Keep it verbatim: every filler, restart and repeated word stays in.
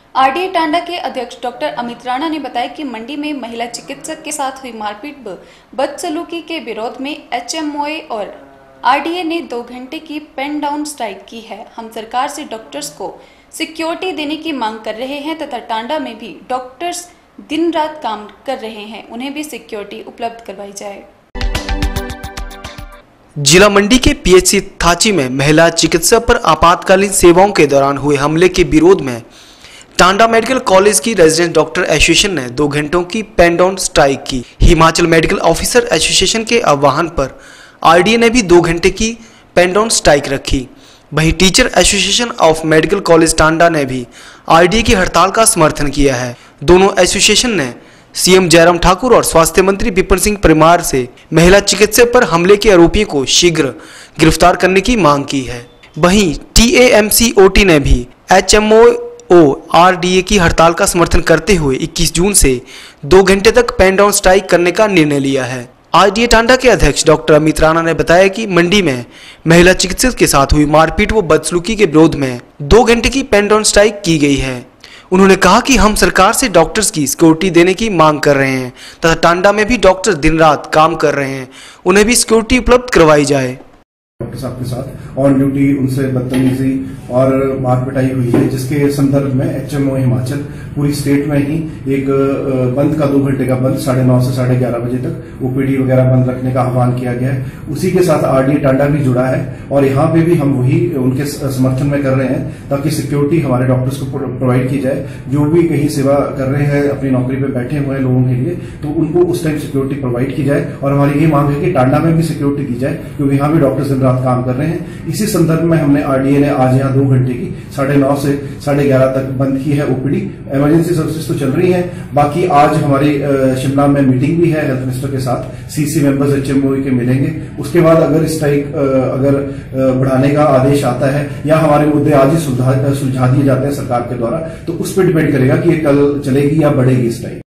RDA Tanda के अध्यक्ष doctor Amit Rana ने बताया कि मंडी में महिला चिकित्सक के साथ हुई मारपीट व बदसलूकी के विरोध में एचएमओए और आरडीए ने दो घंटे की पेन डाउन स्ट्राइक की है। हम सरकार से डॉक्टर्स को सिक्योरिटी देने की मांग कर रहे हैं तथा टांडा में भी डॉक्टर्स दिन रात काम कर रहे हैं, उन्हें भी सिक्योरिटी उपलब्ध करवाई जाए। जिला मंडी के पीएचसी थाची में महिला चिकित्सक पर आपातकालीन सेवाओं के दौरान हुए हमले के विरोध में टांडा मेडिकल कॉलेज की रेजिडेंट डॉक्टर एसोसिएशन ने दो घंटों की पेन डाउन स्ट्राइक की। हिमाचल मेडिकल ऑफिसर एसोसिएशन के आह्वान पर आरडीए ने भी दो घंटे की पेन डाउन स्ट्राइक रखी। वहीं teacher association of medical college Tanda ने भी आरडीए की हड़ताल का समर्थन किया है। दोनों एसोसिएशन ने सीएम जयराम ठाकुर और स्वास्थ्य मंत्री विपिन सिंह परमार से महिला चिकित्सक पर हमले के आरोपियों को शीघ्र गिरफ्तार करने की मांग की है। वहीं टीएएमसीओटी ने भी एचएमओ आरडीए की हड़ताल का समर्थन करते हुए इक्कीस जून से दो घंटे तक पेन डाउन स्ट्राइक करने का निर्णय लिया है। आरडीए टांडा के अध्यक्ष डॉक्टर अमित राणा ने बताया कि मंडी में महिला चिकित्सक के साथ हुई मारपीट व बदसलूकी के विरोध में दो घंटे की पेन डाउन स्ट्राइक की गई है। उन्होंने कहा कि हम सरकार से डॉक्टर्स की सिक्योरिटी देने की मांग कर रहे हैं तथा टांडा में भी डॉक्टर दिन रात काम कर रहे हैं, उन्हें भी सिक्योरिटी उपलब्ध करवाई जाए। डॉक्टर साहब के साथ ऑन ड्यूटी उनसे बदतमीजी और मार पिटाई हुई है, जिसके संदर्भ में एचएमओ हिमाचल पूरी स्टेट में ही एक बंद का दो घंटे का बंद साढ़े नौ से साढ़े ग्यारह बजे तक ओपीडी वगैरह बंद रखने का आह्वान किया गया है। उसी के साथ आरडीए टांडा भी जुड़ा है और यहाँ पे भी हम वही उनके समर्थन में कर रहे हैं ताकि सिक्योरिटी हमारे डॉक्टर्स को प्रोवाइड की जाए। जो भी कहीं सेवा कर रहे हैं अपनी नौकरी पे बैठे हुए हैं लोगों के लिए, तो उनको उस टाइम सिक्योरिटी प्रोवाइड की जाए और हमारी ये मांग है कि टांडा में भी सिक्योरिटी दी जाए क्योंकि यहाँ भी डॉक्टर्स दिन रात काम कर रहे हैं। इसी संदर्भ में हमने आरडीए ने आज यहाँ दो घंटे की साढ़े नौ से साढ़े ग्यारह तक बंद की है ओपीडी। इमरजेंसी सर्विसेज तो चल रही हैं। बाकी आज हमारी शिमला में मीटिंग भी है हेल्थ मिनिस्टर के साथ, सीसी मेंबर्स एचएमओ के मिलेंगे। उसके बाद अगर स्ट्राइक अगर बढ़ाने का आदेश आता है या हमारे मुद्दे आज ही सुलझा दिए जाते हैं सरकार के द्वारा, तो उस पर डिपेंड करेगा कि ये कल चलेगी या बढ़ेगी स्ट्राइक।